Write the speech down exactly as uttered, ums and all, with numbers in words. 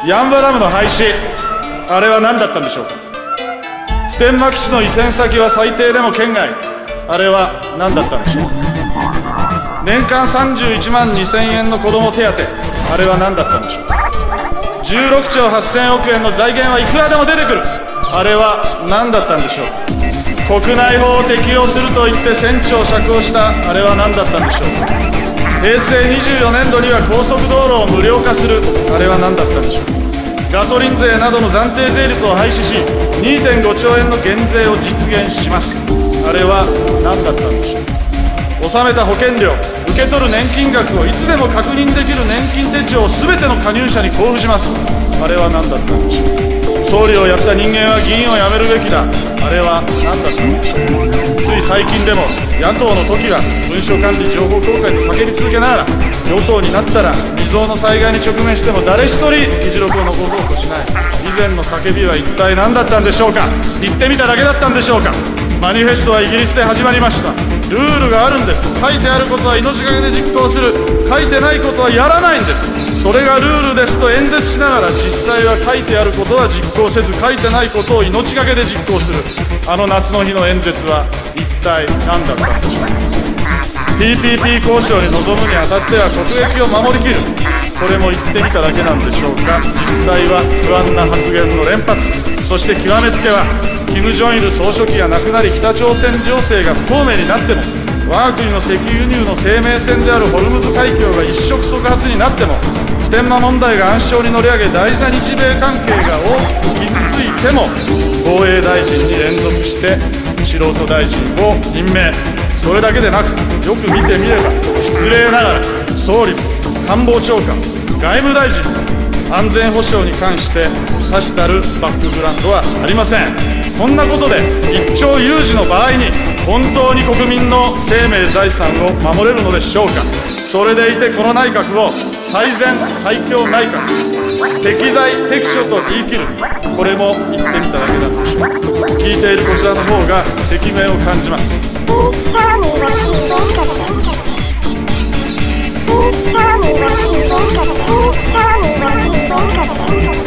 八ッ場ダムの廃止、あれは何だったんでしょうか。普天間基地の移転先は最低でも県外、あれは何だったんでしょう。年間さんじゅういちまんにせんえんの子ども手当、あれは何だったんでしょう。じゅうろくちょうはっせんおくえんの財源はいくらでも出てくる、あれは何だったんでしょう。国内法を適用すると言って船長釈放した、あれは何だったんでしょう。平成にじゅうよねんどには高速道路を無料化する、あれは何だったんでしょう。ガソリン税などの暫定税率を廃止し にてんごちょうえんの減税を実現します、あれは何だったんでしょう。納めた保険料、受け取る年金額をいつでも確認できる年金手帳を全ての加入者に交付します、あれは何だったんでしょう。総理をやった人間は議員を辞めるべきだ、あれは何だったんでしょう。つい最近でも野党の時は文書管理情報公開と叫び続けながら、与党になったら未曾有の災害に直面しても誰一人議事録を残そうとしない。以前の叫びは一体何だったんでしょうか。言ってみただけだったんでしょうか。マニフェストはイギリスで始まりました。ルールがあるんです。書いてあることは命がけで実行する、書いてないことはやらないんです。それがルールですと演説しながら、実際は書いてあることは実行せず、書いてないことを命がけで実行する。あの夏の日の演説は一体何だったんでしょう。 ティーピーピー 交渉に臨むにあたっては国益を守りきる、これも言ってみただけなんでしょうか。実際は不安な発言の連発、そして極めつけはキム・ジョンイル総書記が亡くなり、北朝鮮情勢が不透明になっても、我が国の石油輸入の生命線であるホルムズ海峡が一触即発になっても、普天間問題が暗礁に乗り上げ、大事な日米関係が大きく傷ついても、防衛大臣に連続して素人大臣を任命。それだけでなく、よく見てみれば失礼ながら総理、官房長官、外務大臣、安全保障に関してさしたるバックグラウンドはありません。こんなことで一朝有事の場合に本当に国民の生命財産を守れるのでしょうか。それでいてこの内閣を最善最強内閣、適材適所と言い切る、これも言ってみただけなんでしょう。聞いているこちらの方が赤面を感じます。 Tell me what you think of it. Tell me what you think of it. Tell me what you think of it.